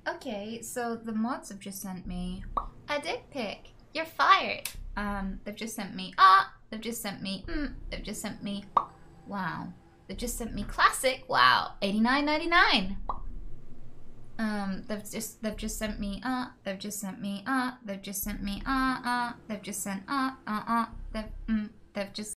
Okay, so the mods have just sent me a dick pic. You're fired. They've just sent me they've just sent me they've just sent me wow. They've just sent me classic. Wow, $89.99. They've just sent me they've just sent me they've just sent me they've just sent they've just